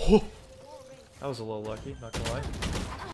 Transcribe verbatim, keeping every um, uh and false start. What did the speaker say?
Oh, that was a little lucky, not gonna lie.